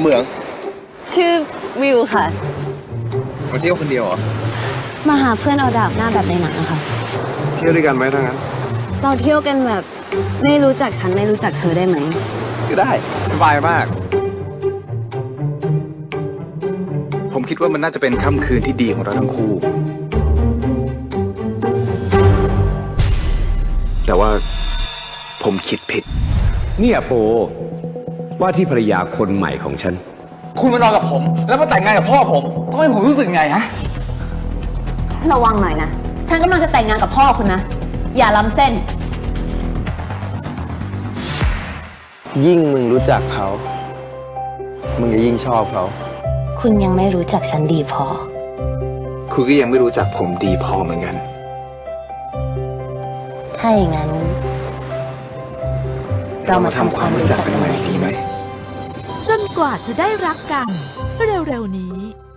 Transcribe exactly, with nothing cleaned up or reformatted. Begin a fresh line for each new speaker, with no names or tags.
เหมือง
ชื่อวิวค่ะ
มาเที่ยวคนเดียวเหรอ
มาหาเพื่อนเอาดาบหน้าแบบในหนังอะค่ะ
เที่ยวด้วยกันไหมถ้างั้น
เราเที่ยวกันแบบไม่รู้จักฉันไม่รู้จักเธอได้ไหม
ก็ได้สบายมากผมคิดว่ามันน่าจะเป็นค่ำคืนที่ดีของเราทั้งคู่แต่ว่าผมคิดผิด
เนี่ยโปว่าที่ภรรยาคนใหม่ของฉัน
คุณมานอนกับผมแล้วมาแต่งงานกับพ่อผมต้องให้ผมรู้สึกไงฮะ
ระวังหน่อยนะฉันกำลังจะแต่งงานกับพ่อคุณนะอย่าล้ำเส้น
ยิ่งมึงรู้จักเขามึงจะยิ่งชอบเขา
คุณยังไม่รู้จักฉันดีพอ
คุณก็ยังไม่รู้จักผมดีพอเหมือนกัน
ถ้าอย่างนั้นเรามาทำความรู้จักกันใหม่ดีไหม
จนกว่าจะได้รักกันเร็วๆนี้